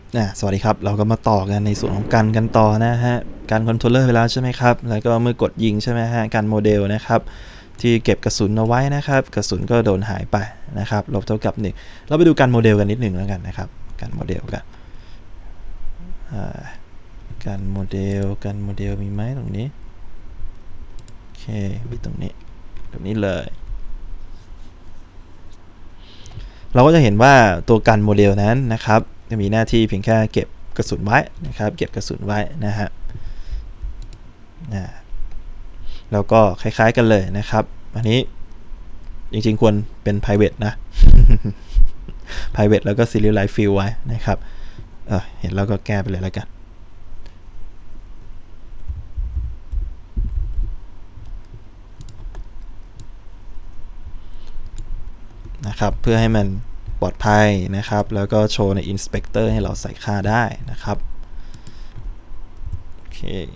สวัสดีครับเราก็มาต่อกันในส่วนของกันต่อนะฮะการคอนโทรลเลอร์ไปแล้วใช่ไหมครับแล้วก็เมื่อกดยิงใช่ไหมฮะการโมเดลนะครับที่เก็บกระสุนเอาไว้นะครับกระสุนก็โดนหายไปนะครับลบเท่ากับ1เราไปดูการโมเดลกันนิดหนึ่งแล้วกันนะครับการโมเดลกันการโมเดลมีไหมตรงนี้โอเคมีตรงนี้เลยเราก็จะเห็นว่าตัวกันโมเดลนั้นนะครับจะมีหน้าที่เพียงแค่เก็บกระสุนไว้นะครับเก็บกระสุนไว้นะฮะแล้วก็คล้ายๆกันเลยนะครับอันนี้จริงๆควรเป็น private นะ private แล้วก็ serialize field ไว้นะครับเห็นแล้วก็แก้ไปเลยแล้วกันนะครับเพื่อให้มันปลอดภัยนะครับแล้วก็โชว์ใน inspector ให้เราใส่ค่าได้นะครับโอ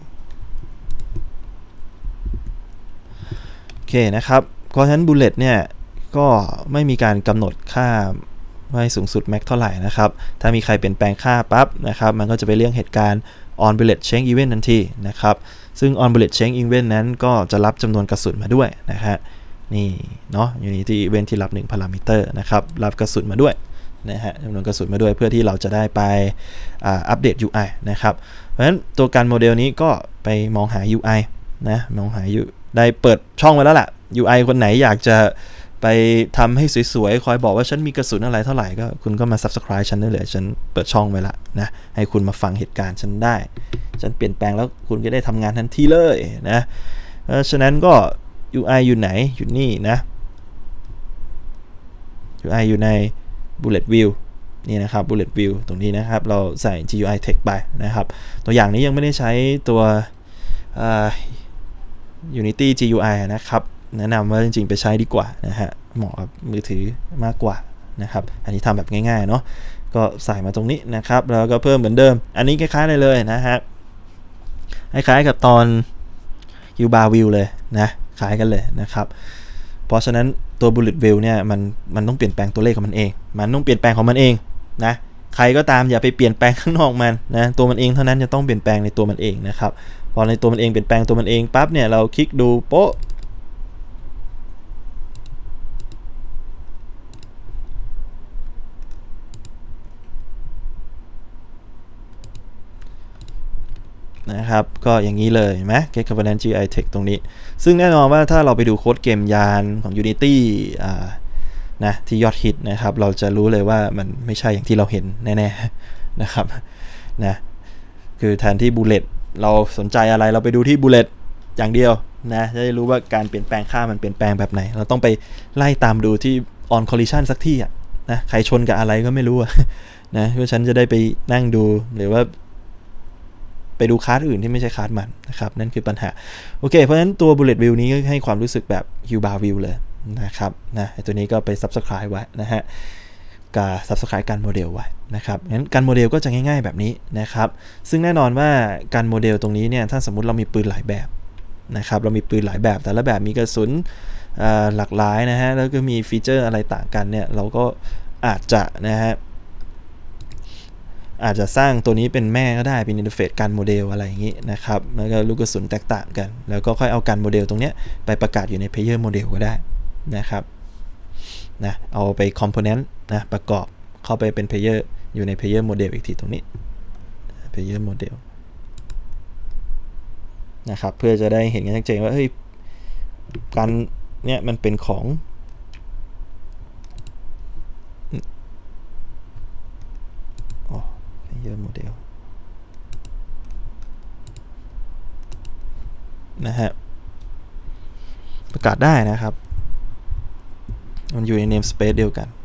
เคนะครับเพราะฉะนั้น bullet เนี่ยก็ไม่มีการกำหนดค่าไว้สูงสุด max เท่าไหร่นะครับถ้ามีใครเปลี่ยนแปลงค่าปั๊บนะครับมันก็จะไปเรียกเหตุการณ์ on bullet change event ทันทีนะครับซึ่ง on bullet change event นั้นก็จะรับจำนวนกระสุนมาด้วยนะฮะนี่เนาะUnity event ที่รับ1 parameter นะครับรับกระสุนมาด้วยนะฮะจำนวนกระสุนมาด้วยเพื่อที่เราจะได้ไปอัปเดต UI นะครับเพราะฉะนั้นตัวการโมเดลนี้ก็ไปมองหา UI นะมองหาได้เปิดช่องไว้แล้วล่ะ UI คนไหนอยากจะไปทำให้สวยๆคอยบอกว่าฉันมีกระสุนอะไรเท่าไหร่ก็คุณก็มา subscribe ฉันได้เลยฉันเปิดช่องไว้ละนะให้คุณมาฟังเหตุการณ์ฉันได้ฉันเปลี่ยนแปลงแล้วคุณก็ได้ทำงานทันทีเลยนะฉะนั้นก็ UI อยู่ไหนอยู่นี่นะ UI อยู่ใน bullet view นี่นะครับ bullet view ตรงนี้นะครับเราใส่ GUI text ไปนะครับตัวอย่างนี้ยังไม่ได้ใช้ตัวUnity GUI นะครับแนะนำว่าจริงๆไปใช้ดีกว่านะฮะเหมาะกับมือถือมากกว่านะครับอันนี้ทำแบบง่ายๆเนาะก็ใส่มาตรงนี้นะครับแล้วก็เพิ่มเหมือนเดิมอันนี้คล้ายๆเลยนะฮะคล้ายๆกับตอน U-bar view เลยนะคล้ายกันเลยนะครับเพราะฉะนั้นตัว bullet view เนี่ยมันต้องเปลี่ยนแปลงตัวเลขของมันเองมันต้องเปลี่ยนแปลงของมันเองนะใครก็ตามอย่าไปเปลี่ยนแปลงข้างนอกมันนะตัวมันเองเท่านั้นจะต้องเปลี่ยนแปลงในตัวมันเองนะครับพอในตัวมันเองเปลี่ยนแปลงตัวมันเองปั๊บเนี่ยเราคลิกดูโป๊ะนะครับก็อย่างนี้เลยไหม Get Governance GI Text ตรงนี้ซึ่งแน่นอนว่าถ้าเราไปดูโค้ดเกมยานของ Unity นะที่ยอดฮิตนะครับเราจะรู้เลยว่ามันไม่ใช่อย่างที่เราเห็นแน่ๆนะครับนะคือแทนที่ bullet เราสนใจอะไรเราไปดูที่ bullet อย่างเดียวนะจะได้รู้ว่าการเปลี่ยนแปลงค่ามันเปลี่ยนแปลงแบบไหนเราต้องไปไล่ตามดูที่ on collision สักที่นะใครชนกับอะไรก็ไม่รู้นะเพื่อฉันจะได้ไปนั่งดูหรือว่าไปดูคลาสอื่นที่ไม่ใช่คลาสมันนะครับนั่นคือปัญหาโอเคเพราะฉะนั้นตัว bullet view นี้ให้ความรู้สึกแบบ U-bar view เลยนะครับนะตัวนี้ก็ไป subscribe ไว้นะฮะกับ subscribe การโมเดลไว้นะครับงั้นการโมเดลก็จะง่ายๆแบบนี้นะครับซึ่งแน่นอนว่าการโมเดลตรงนี้เนี่ยถ้าสมมุติเรามีปืนหลายแบบนะครับเรามีปืนหลายแบบแต่ละแบบมีกระสุนหลากหลายนะฮะแล้วก็มีฟีเจอร์อะไรต่างกันเนี่ยเราก็อาจจะนะฮะอาจจะสร้างตัวนี้เป็นแม่ก็ได้เป็นอินเทอร์เฟซการโมเดลอะไรอย่างนี้นะครับแล้วก็ลูกกระสุนแตกต่างกันแล้วก็ค่อยเอาการโมเดลตรงนี้ไปประกาศอยู่ใน Player Model ก็ได้นะครับนะเอาไป Component นะประกอบเข้าไปเป็น Player อยู่ใน Player Model อีกทีตรงนี้ Player Model นะครับเพื่อจะได้เห็นกันชัดเจนว่าเฮ้ยการเนี่ยมันเป็นของPlayer Model นะฮะประกาศได้นะครับมันอยู่ใน namespace เดียวกัน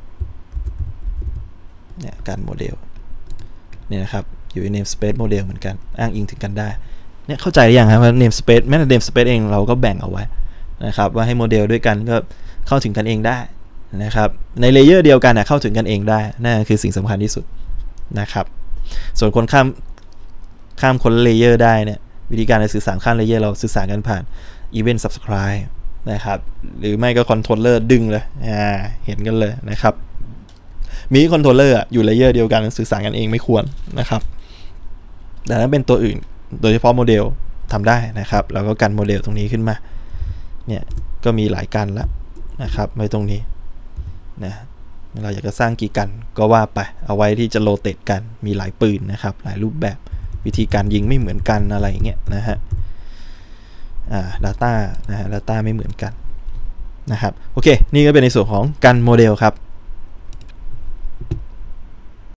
เนี่ยการโมเดลเนี่ยนะครับอยู่ใน namespace โมเดลเหมือนกันอ้างอิงถึงกันได้เนี่ยเข้าใจหรือยังครับว่า namespace แม้แต่ namespace เองเราก็แบ่งเอาไว้นะครับว่าให้โมเดลด้วยกันก็เข้าถึงกันเองได้นะครับในเลเยอร์เดียวกันเข้าถึงกันเองได้นั่นคือสิ่งสำคัญที่สุดนะครับส่วนคนข้ามคนเลเยอร์ได้เนี่ยวิธีการในสื่อสารข้ามเลเยอร์เราสื่อสารกันผ่าน event subscribe นะครับหรือไม่ก็คอนโทรลเลอร์ดึงเลยเห็นกันเลยนะครับมีคอนโทรลเลอร์อยู่เลเยอร์เดียวกันสื่อสารกันเองไม่ควรนะครับแต่ถ้าเป็นตัวอื่นโดยเฉพาะโมเดลทำได้นะครับแล้วก็กันโมเดลตรงนี้ขึ้นมาเนี่ยก็มีหลายกันแล้วนะครับไว้ตรงนี้นะเราอยากจะสร้างกี่กันก็ว่าไปเอาไว้ที่จะโรเตทกันมีหลายปืนนะครับหลายรูปแบบวิธีการยิงไม่เหมือนกันอะไรอย่างเงี้ยนะฮะdata นะฮะ data ไม่เหมือนกันนะครับโอเคนี่ก็เป็นในส่วนของกันโมเดลครับ